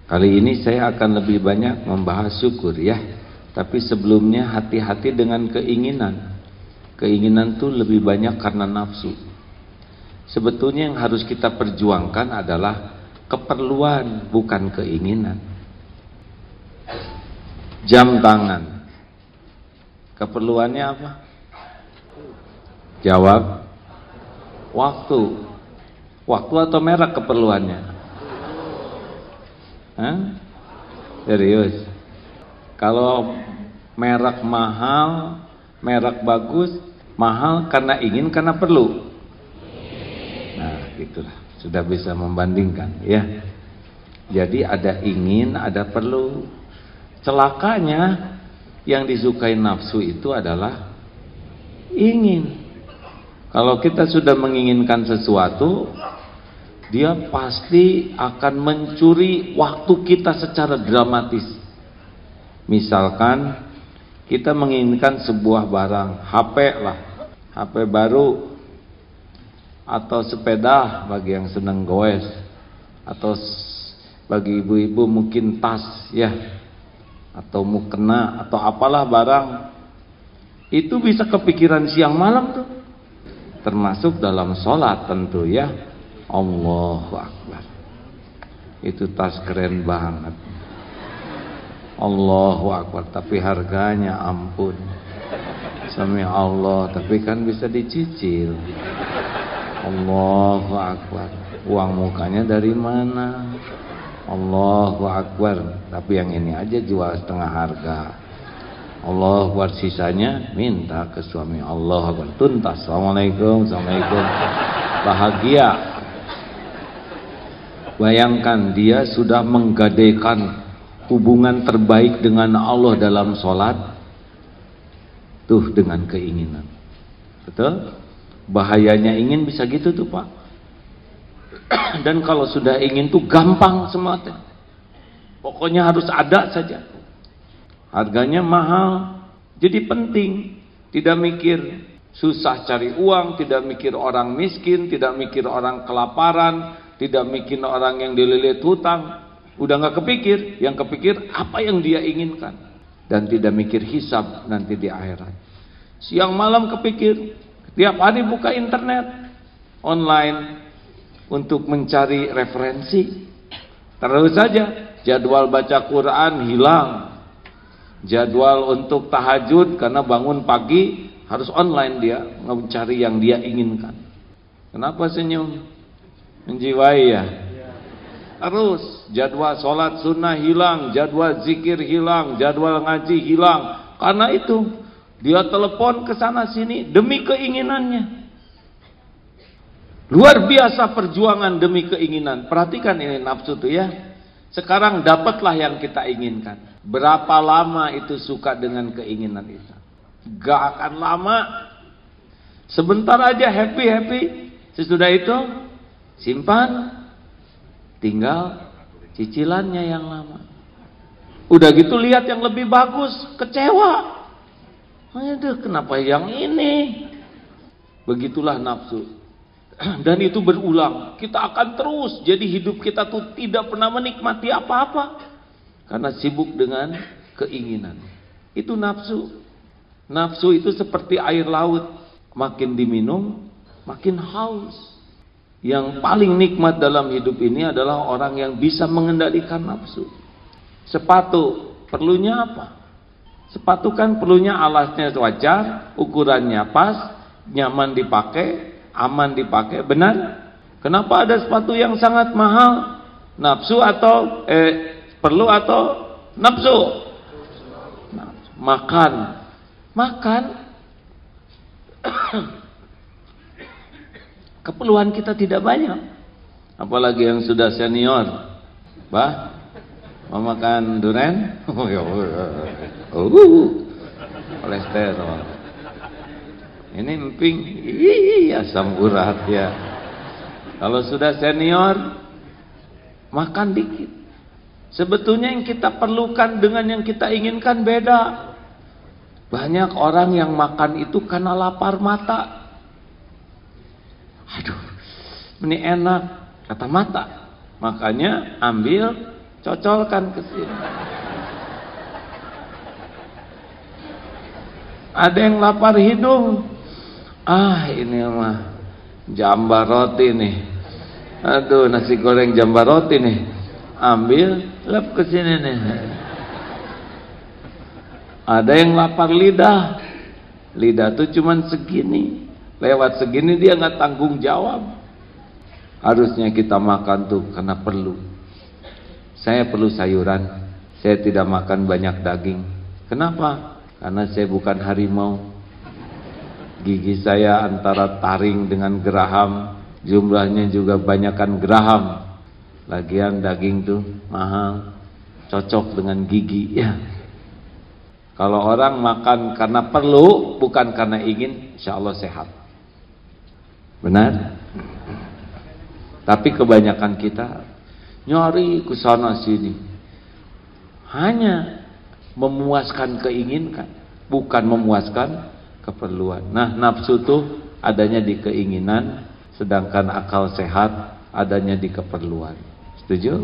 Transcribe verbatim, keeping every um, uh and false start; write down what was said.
Kali ini saya akan lebih banyak membahas syukur ya. Tapi sebelumnya hati-hati dengan keinginan. Keinginan itu lebih banyak karena nafsu. Sebetulnya yang harus kita perjuangkan adalah keperluan, bukan keinginan. Jam tangan, keperluannya apa? Jawab. Waktu. Waktu atau merek keperluannya? Hah? Serius? Kalau merek mahal, merek bagus, mahal karena ingin, karena perlu. Nah, gitulah. Sudah bisa membandingkan, ya. Jadi ada ingin, ada perlu. Celakanya yang disukai nafsu itu adalah ingin. Kalau kita sudah menginginkan sesuatu, dia pasti akan mencuri waktu kita secara dramatis. Misalkan kita menginginkan sebuah barang, H P lah, H P baru, atau sepeda bagi yang senang goes, atau bagi ibu-ibu mungkin tas ya, atau mukena, atau apalah barang. Itu bisa kepikiran siang malam tuh, termasuk dalam sholat tentu ya. Allahu Akbar, itu tas keren banget. Allahu Akbar, tapi harganya ampun. Sami Allah, tapi kan bisa dicicil. Allahu Akbar, uang mukanya dari mana? Allahu Akbar, tapi yang ini aja jual setengah harga. Allahu Akbar, sisanya minta ke suami. Allahu Akbar, tuntas. Assalamualaikum, Assalamualaikum. Bahagia. Bayangkan dia sudah menggadaikan hubungan terbaik dengan Allah dalam sholat, tuh dengan keinginan. Betul? Bahayanya ingin bisa gitu tuh Pak. Dan kalau sudah ingin tuh gampang semua. Pokoknya harus ada saja. Harganya mahal. Jadi penting. Tidak mikir susah cari uang, tidak mikir orang miskin, tidak mikir orang kelaparan, tidak mikir orang yang dililit hutang. Udah gak kepikir. Yang kepikir apa yang dia inginkan. Dan tidak mikir hisab nanti di akhirat. Siang malam kepikir. Tiap hari buka internet online untuk mencari referensi. Terus saja jadwal baca Quran hilang. Jadwal untuk tahajud karena bangun pagi harus online, dia mencari yang dia inginkan. Kenapa senyum? Menjiwai ya? Terus jadwal sholat sunnah hilang, jadwal zikir hilang, jadwal ngaji hilang. Karena itu dia telepon ke sana sini demi keinginannya. Luar biasa perjuangan demi keinginan. Perhatikan ini nafsu tuh ya. Sekarang dapatlah yang kita inginkan. Berapa lama itu suka dengan keinginan itu? Gak akan lama. Sebentar aja happy-happy. Sesudah itu simpan. Tinggal cicilannya yang lama. Udah gitu lihat yang lebih bagus, kecewa. Aduh, kenapa yang ini? Begitulah nafsu. Dan itu berulang. Kita akan terus. Jadi hidup kita tuh tidak pernah menikmati apa-apa. Karena sibuk dengan keinginan. Itu nafsu. Nafsu itu seperti air laut. Makin diminum, makin haus. Yang paling nikmat dalam hidup ini adalah orang yang bisa mengendalikan nafsu. Sepatu, perlunya apa? Sepatu kan perlunya alasnya wajar, ukurannya pas, nyaman dipakai, aman dipakai, benar? Kenapa ada sepatu yang sangat mahal? Nafsu atau eh, perlu atau nafsu? Nafsu. Makan, makan. Keperluan kita tidak banyak. Apalagi yang sudah senior, bah, mau makan durian? Oh, uh, kolesterol. Ini emping, iya asam urat ya. Kalau sudah senior, makan dikit. Sebetulnya yang kita perlukan dengan yang kita inginkan beda. Banyak orang yang makan itu karena lapar mata. Aduh, ini enak, kata mata. Makanya ambil cocolkan ke sini. Ada yang lapar hidung, ah ini mah jambar roti nih, aduh nasi goreng jambar roti nih, ambil lap ke sini nih. Ada yang lapar lidah, lidah tuh cuman segini, lewat segini dia nggak tanggung jawab. Harusnya kita makan tuh karena perlu. Saya perlu sayuran, saya tidak makan banyak daging. Kenapa? Karena saya bukan harimau. Gigi saya antara taring dengan geraham, jumlahnya juga banyakkan geraham. Lagian daging tuh mahal, cocok dengan gigi ya. Kalau orang makan karena perlu, bukan karena ingin, insya Allah sehat. Benar? Tapi kebanyakan kita nyari ke sana sini, hanya memuaskan keinginan, bukan memuaskan keperluan. Nah, nafsu tuh adanya di keinginan, sedangkan akal sehat adanya di keperluan. Setuju?